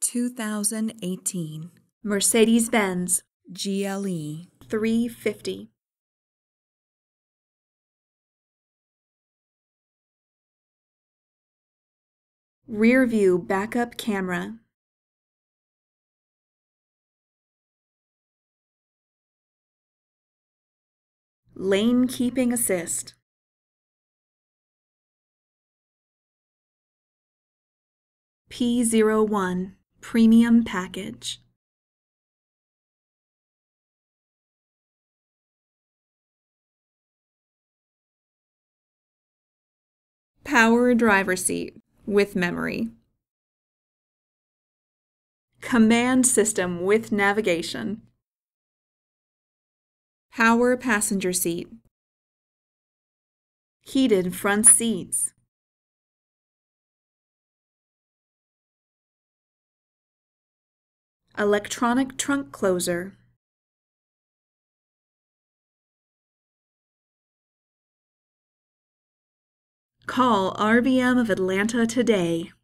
2018 Mercedes-Benz GLE 350. Rear view backup camera. Lane keeping assist. P01 Premium Package. Power driver seat with memory. Command system with navigation. Power passenger seat. Heated front seats. Electronic trunk closer. Call RVM of Atlanta today.